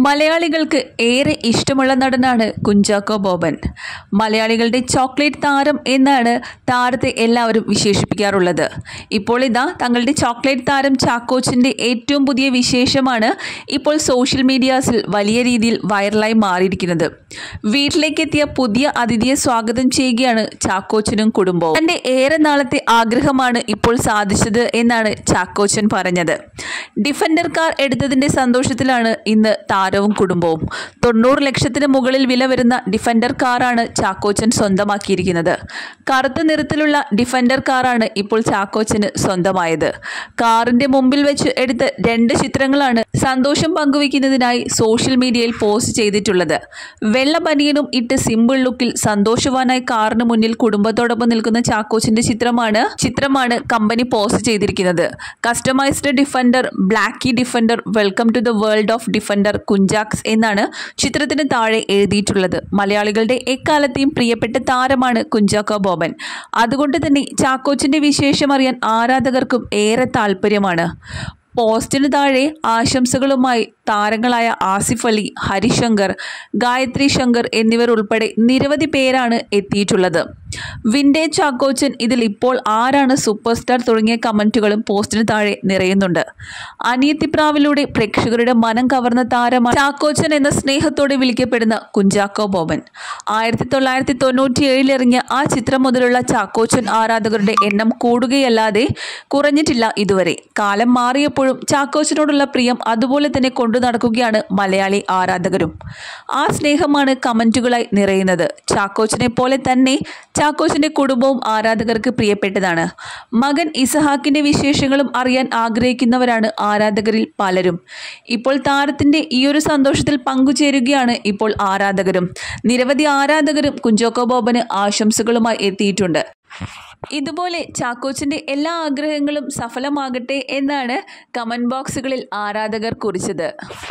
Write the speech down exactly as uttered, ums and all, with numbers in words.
മലയാളികൾക്ക് ഏറെ ഇഷ്ടമുള്ള നടനാണ് കുഞ്ചാക്കോ ബോബൻ. മലയാളികളുടെ ചോക്ലേറ്റ് താരം എന്നാണ് താരത്തെ എല്ലാവരും വിശേഷിപ്പിക്കാറുള്ളത്. ഇപ്പോൾ ഇതാ തങ്ങളുടെ ചോക്ലേറ്റ് താരം ചാക്കോച്ചൻ്റെ ഏറ്റവും പുതിയ വിശേഷമാണ് ഇപ്പോൾ സോഷ്യൽ മീഡിയാസിൽ വലിയ രീതിയിൽ വൈറലായി മാറിയിരിക്കുന്നത്. വീട്ടിലേക്കെത്തിയ പുതിയ അതിഥിയെ സ്വാഗതം ചെയ്യുകയാണ് ചാക്കോച്ചനും കുടുംബവും. തൻ്റെ ഏറെ നാളത്തെ ആഗ്രഹമാണ് ഇപ്പോൾ സാധിച്ചത് എന്നാണ് ചാക്കോച്ചൻ പറഞ്ഞത്. ഡിഫൻഡർ കാർ എടുത്തതിൻ്റെ സന്തോഷത്തിലാണ് ഇന്ന് താരവും കുടുംബവും. തൊണ്ണൂറ് ലക്ഷത്തിന് മുകളിൽ വില വരുന്ന ഡിഫൻഡർ കാറാണ് ചാക്കോച്ചൻ സ്വന്തമാക്കിയിരിക്കുന്നത്. കറുത്ത നിറത്തിലുള്ള ഡിഫൻഡർ കാറാണ് ഇപ്പോൾ ചാക്കോച്ചന് സ്വന്തമായത്. കാറിന്റെ മുമ്പിൽ വെച്ച് എടുത്ത രണ്ട് ചിത്രങ്ങളാണ് സന്തോഷം പങ്കുവയ്ക്കുന്നതിനായി സോഷ്യൽ മീഡിയയിൽ പോസ്റ്റ് ചെയ്തിട്ടുള്ളത്. വെള്ള ബനിയനും ഇട്ട് സിമ്പിൾ ലുക്കിൽ സന്തോഷവാനായി കാറിന് മുന്നിൽ കുടുംബത്തോടൊപ്പം നിൽക്കുന്ന ചാക്കോച്ചന്റെ ചിത്രമാണ് ചിത്രമാണ് കമ്പനി പോസ്റ്റ് ചെയ്തിരിക്കുന്നത്. കസ്റ്റമൈസ്ഡ് ഡിഫൻഡർ, ബ്ലാക്കി defender, welcome to the world of defender Kunchaks എന്നാണ് ചിത്രത്തിന് താഴെ എഴുതിയിട്ടുള്ളത്. മലയാളികളുടെ എക്കാലത്തെയും പ്രിയപ്പെട്ട താരമാണ് കുഞ്ചാക്കോ ബോബൻ. അതുകൊണ്ട് തന്നെ ചാക്കോച്ചന്റെ വിശേഷം അറിയാൻ ആരാധകർക്കും ഏറെ താല്പര്യമാണ്. പോസ്റ്റിന് താഴെ ആശംസകളുമായി താരങ്ങളായ ആസിഫ് അലി, ഹരിശങ്കർ, ഗായത്രി ശങ്കർ എന്നിവർ ഉൾപ്പെടെ നിരവധി പേരാണ് എത്തിയിട്ടുള്ളത്. വിൻറ്റേജ് ചാക്കോച്ചൻ, ഇതിൽ ഇപ്പോൾ ആരാണ് സൂപ്പർ സ്റ്റാർ തുടങ്ങിയ കമന്റുകളും പോസ്റ്റിന് താഴെ നിറയുന്നുണ്ട്. അനിയത്തിപ്രാവിലൂടെ പ്രേക്ഷകരുടെ മനം കവർന്ന താരമാണ് ചാക്കോച്ചൻ എന്ന സ്നേഹത്തോടെ വിളിക്കപ്പെടുന്ന കുഞ്ചാക്കോ ബോബൻ. ആയിരത്തി തൊള്ളായിരത്തി തൊണ്ണൂറ്റി ഏഴിൽ ഇറങ്ങിയ ആ ചിത്രം മുതലുള്ള ചാക്കോച്ചൻ ആരാധകരുടെ എണ്ണം കൂടുകയല്ലാതെ കുറഞ്ഞിട്ടില്ല ഇതുവരെ. കാലം മാറിയപ്പോഴും ചാക്കോച്ചനോടുള്ള പ്രിയം അതുപോലെ തന്നെ കൊണ്ടു നടക്കുകയാണ് മലയാളി ആരാധകരും. ആ സ്നേഹമാണ് കമന്റുകളായി നിറയുന്നത്. ചാക്കോച്ചനെ പോലെ തന്നെ ചാക്കോച്ചന്റെ കുടുംബവും ആരാധകർക്ക് പ്രിയപ്പെട്ടതാണ്. മകൻ ഇസഹാക്കിന്റെ വിശേഷങ്ങളും അറിയാൻ ആഗ്രഹിക്കുന്നവരാണ് ആരാധകരിൽ പലരും. ഇപ്പോൾ താരത്തിന്റെ ഈ ഒരു സന്തോഷത്തിൽ പങ്കുചേരുകയാണ് ഇപ്പോൾ ആരാധകരും. നിരവധി ആരാധകരും കുഞ്ചാക്കോ ബോബന് ആശംസകളുമായി എത്തിയിട്ടുണ്ട്. ഇതുപോലെ ചാക്കോച്ചന്റെ എല്ലാ ആഗ്രഹങ്ങളും സഫലമാകട്ടെ എന്നാണ് കമന്റ് ബോക്സുകളിൽ ആരാധകർ കുറിച്ചത്.